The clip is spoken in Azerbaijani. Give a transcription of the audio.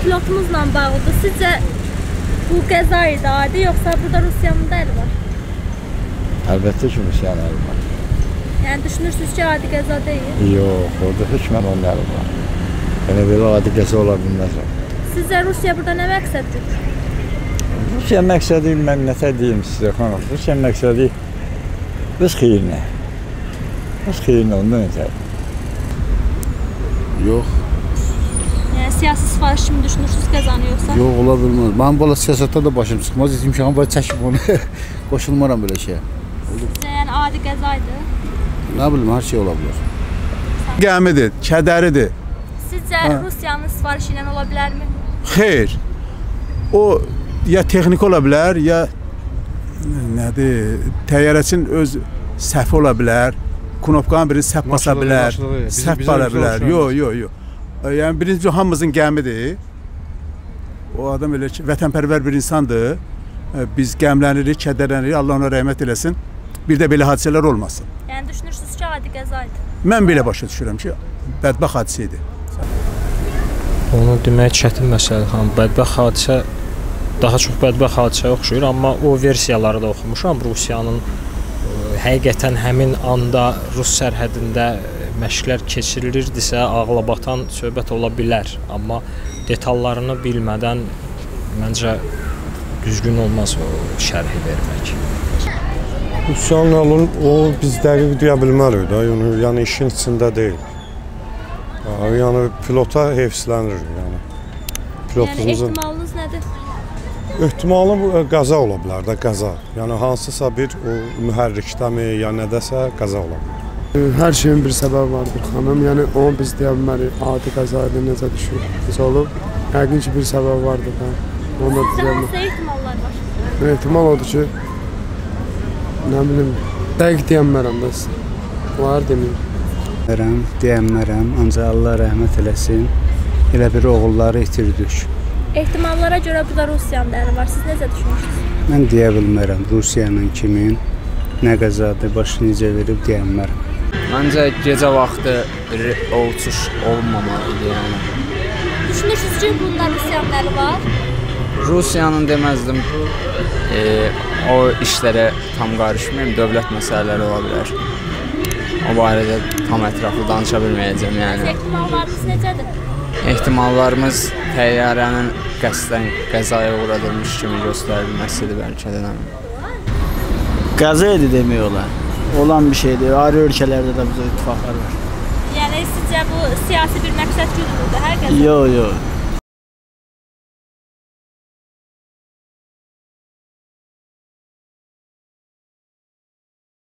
pilotumuzla bağlıdır. Sizcə bu qəza idi adi, yoxsa burada Rusiyanın da əli var? Əlbəttə ki, Rusiyanın əli var. Yəni düşünürsünüz ki, adi qəza deyil? Yox, orada hökmən onun əli var. Yəni belə adi qəza ola bilməz. Sizcə Rusiya burada nə məqsəd güdür? Rusiya məqsədi, mən nətə deyim sizə xanım, Rusiya məqsədi öz xeyrinə. Öz xeyrinə ondan ötədir. Yox. Yəni siyasi sifariş kimi düşünürsünüz qəzanı yoxsa? Yox, ola bilməz. Mənim bala siyasətdə də başım çıxmaz. İmkanım var, çəkib onu. Qoşulmaram belə şeyə. Sizcə yəni adi qəzaydı? Nə bilim, hər şey ola bilər. Qəmidir, kədəridir. Sizcə Rusiyanın sifarişi ilə ola bilərmi? Xeyr. O ya texnik ola bilər, ya nədir, təyyarəçinin öz səhvi ola bilər. Knopkanın birini səhv basa bilər, səhv bala bilər. Yox. Yəni birinci hamımızın qəmidir. O adam elə ki, vətənpərvər bir insandır. Biz qəmlənirik, kədərlənirik. Allah ona rəhmət eləsin. Bir də belə hadisələr olmasın. Yəni düşünürsünüz ki, adi qəzaydı? Mən belə başa düşürəm ki, bədbəxt hadisə idi. Onu demək çətin məsələdir, xanım. Bədbəxt hadisə daha çox bədbəxt hadisəyə oxşuyur, amma o versiyaları da oxumuşam. Rusiyanın həqiqətən həmin anda Rus sərhədində məşqlər keçirilirdisə, ağlabatan söhbət ola bilər. Amma detallarını bilmədən məncə düzgün olmaz o şərhi vermək. Rusiyanın yolunu o biz dəqiq deyə bilmərik də, yəni işin içində deyil. Yəni pilota heyfsilənir. Yəni ehtimalınız nədir? Ehtimalı qəza ola bilər də, qəza. Yəni hansısa bir o mühərrikdəmi, ya nədəsə qəza ola bilər. Hər şeyin bir səbəbi vardır xanım. Yəni onu biz deyə bilmərik, adi qəzaydı necə düşür, necə olub. Yəqin ki bir səbəbi vardır da. Sizcə hansı ehtimallar var? Ehtimal odur ki, nə bilim, dəqiq deyənmərəm da sizə. Var deməyim. Deyənmərəm, ancaq Allah rəhmət eləsin. Elə bir oğulları itirdik. Ehtimallara görə burada Rusiyanın da əli var. Siz necə düşünürsünüz? Mən deyə bilmərəm Rusiyanın kimin nə qəzadır, başı necə verib deyənmərəm. Məncə gecə vaxtı o uçuş olmamalıdır yəni. Düşünürsünüz ki, bunda Rusiyanın əli var? Rusiyanın deməzdim, o işlərə tam qarışmayayım, dövlət məsələləri ola bilər. O barədə tam ətraflı danışa bilməyəcəm yəni. Ehtimallarınız necədir? Ehtimallarımız təyyarənin qəsdən qəzaya uğradılmış kimi göstərilməsidir bəlkə də. Qəza idi demək olar. Olan bir şeydir. Ayrı ölkələrdə də bizə ittifaqlar var. Yəni sizcə bu siyasi bir məqsəd güdürürdü hər qəza? Yox.